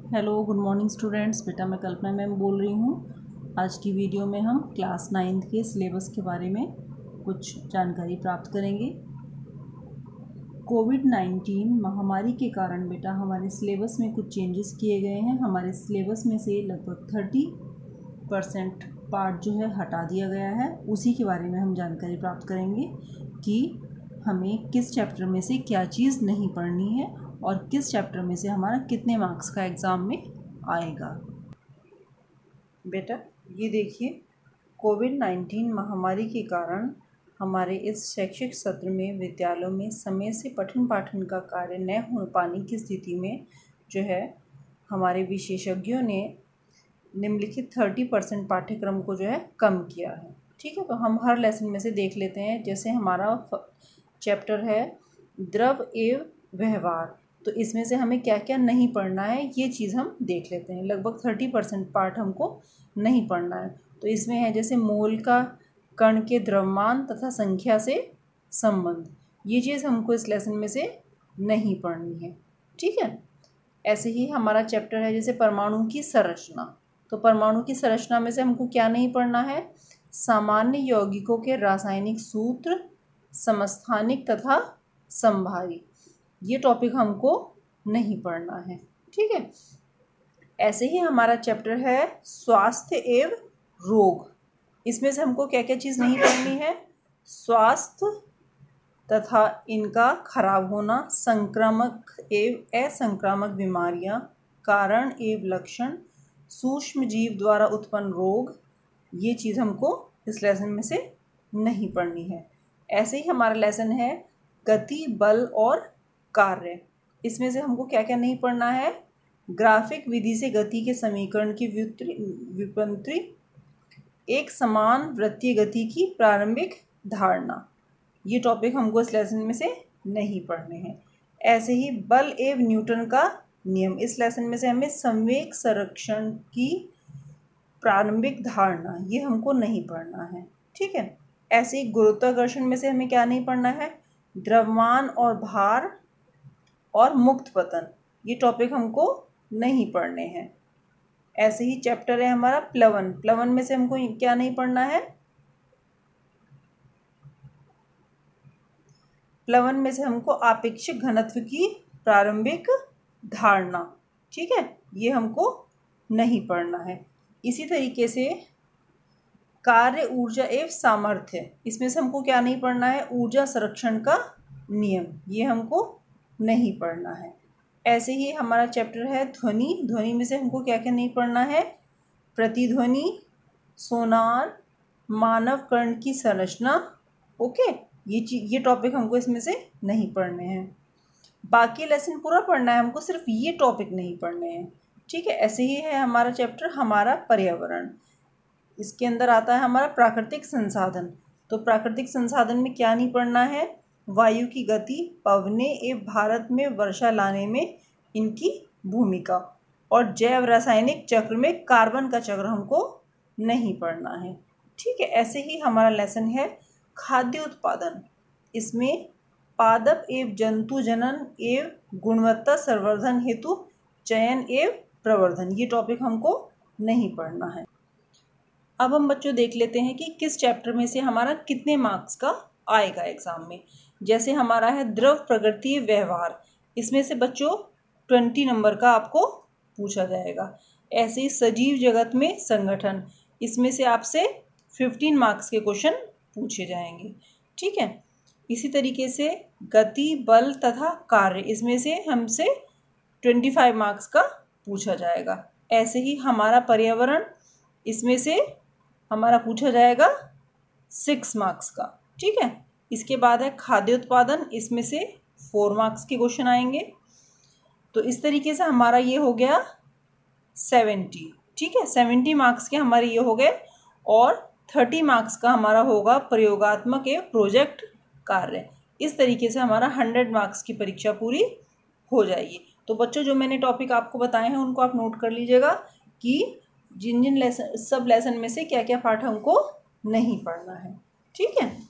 Hello good morning students. बेटा मैं कल्पना ma'am बोल रही हूँ। आज की वीडियो में हम क्लास 9th के सिलेबस के बारे में कुछ जानकारी प्राप्त करेंगे। कोविड-19 महामारी के कारण बेटा हमारे सिलेबस में कुछ चेंजेस किए गए हैं। हमारे सिलेबस में से लगभग 30% पार्ट जो है हटा दिया गया है। उसी के बारे में हम जानकारी प्राप्त करेंगे कि हमें किस चैप्टर में से क्या चीज़ नहीं पढ़नी है और किस चैप्टर में से हमारा कितने मार्क्स का एग्ज़ाम में आएगा। बेटा ये देखिए, कोविड-19 महामारी के कारण हमारे इस शैक्षिक सत्र में विद्यालयों में समय से पठन पाठन का कार्य न हो पाने की स्थिति में जो है हमारे विशेषज्ञों ने निम्नलिखित 30% पाठ्यक्रम को जो है कम किया है। ठीक है, तो हम हर लेसन में से देख लेते हैं। जैसे हमारा चैप्टर है द्रव एवं व्यवहार, तो इसमें से हमें क्या क्या नहीं पढ़ना है ये चीज़ हम देख लेते हैं। लगभग 30% पार्ट हमको नहीं पढ़ना है। तो इसमें है जैसे मोल का कण के द्रव्यमान तथा संख्या से संबंध, ये चीज़ हमको इस लेसन में से नहीं पढ़नी है। ठीक है, ऐसे ही हमारा चैप्टर है जैसे परमाणु की संरचना, तो परमाणु की संरचना में से हमको क्या नहीं पढ़ना है? सामान्य यौगिकों के रासायनिक सूत्र, समस्थानिक तथा समभारी, ये टॉपिक हमको नहीं पढ़ना है। ठीक है, ऐसे ही हमारा चैप्टर है स्वास्थ्य एवं रोग, इसमें से हमको क्या क्या चीज़ नहीं पढ़नी है? स्वास्थ्य तथा इनका खराब होना, संक्रामक एवं असंक्रामक बीमारियां, कारण एवं लक्षण, सूक्ष्म जीव द्वारा उत्पन्न रोग, ये चीज़ हमको इस लेसन में से नहीं पढ़नी है। ऐसे ही हमारा लेसन है गति, बल और कार्य, इसमें से हमको क्या क्या नहीं पढ़ना है? ग्राफिक विधि से गति के समीकरण की व्युत्पत्ति, एक समान वृत्तीय गति की प्रारंभिक धारणा, ये टॉपिक हमको इस लेसन में से नहीं पढ़ने हैं। ऐसे ही बल एवं न्यूटन का नियम, इस लेसन में से हमें संवेग संरक्षण की प्रारंभिक धारणा, ये हमको नहीं पढ़ना है। ठीक है, ऐसे ही गुरुत्वाकर्षण में से हमें क्या नहीं पढ़ना है? द्रव्यमान और भार और मुक्त पतन, ये टॉपिक हमको नहीं पढ़ने हैं। ऐसे ही चैप्टर है हमारा प्लवन, प्लवन में से हमको क्या नहीं पढ़ना है? प्लवन में से हमको आपेक्षिक घनत्व की प्रारंभिक धारणा, ठीक है, ये हमको नहीं पढ़ना है। इसी तरीके से कार्य, ऊर्जा एवं सामर्थ्य, इसमें से हमको क्या नहीं पढ़ना है? ऊर्जा संरक्षण का नियम, ये हमको नहीं पढ़ना है। ऐसे ही हमारा चैप्टर है ध्वनि, ध्वनि में से हमको क्या क्या नहीं पढ़ना है? प्रतिध्वनि, सोनार, मानव कर्ण की संरचना। ओके, ये टॉपिक हमको इसमें से नहीं पढ़ने हैं। बाकी लेसन पूरा पढ़ना है हमको, सिर्फ ये टॉपिक नहीं पढ़ने हैं। ठीक है, ऐसे ही है हमारा चैप्टर हमारा पर्यावरण, इसके अंदर आता है हमारा प्राकृतिक संसाधन। तो प्राकृतिक संसाधन में क्या नहीं पढ़ना है? वायु की गति, पवने एवं भारत में वर्षा लाने में इनकी भूमिका, और जैव रासायनिक चक्र में कार्बन का चक्र हमको नहीं पढ़ना है। ठीक है, ऐसे ही हमारा लेसन है खाद्य उत्पादन, इसमें पादप एवं जंतु जनन एवं गुणवत्ता संवर्धन हेतु चयन एवं प्रवर्धन, ये टॉपिक हमको नहीं पढ़ना है। अब हम बच्चों देख लेते हैं कि किस चैप्टर में से हमारा कितने मार्क्स का आएगा एग्जाम में। जैसे हमारा है द्रव प्रकृति व्यवहार, इसमें से बच्चों 20 नंबर का आपको पूछा जाएगा। ऐसे ही सजीव जगत में संगठन, इसमें से आपसे 15 मार्क्स के क्वेश्चन पूछे जाएंगे। ठीक है, इसी तरीके से गति, बल तथा कार्य, इसमें से हमसे 25 मार्क्स का पूछा जाएगा। ऐसे ही हमारा पर्यावरण, इसमें से हमारा पूछा जाएगा 6 मार्क्स का। ठीक है, इसके बाद है खाद्य उत्पादन, इसमें से 4 मार्क्स के क्वेश्चन आएंगे। तो इस तरीके से हमारा ये हो गया 70। ठीक है, 70 मार्क्स के हमारे ये हो गए, और 30 मार्क्स का हमारा होगा प्रयोगात्मक एवं प्रोजेक्ट कार्य। इस तरीके से हमारा 100 मार्क्स की परीक्षा पूरी हो जाएगी। तो बच्चों जो मैंने टॉपिक आपको बताए हैं उनको आप नोट कर लीजिएगा कि जिन जिन लेसन, सब लेसन में से क्या क्या पार्ट हमको नहीं पढ़ना है। ठीक है।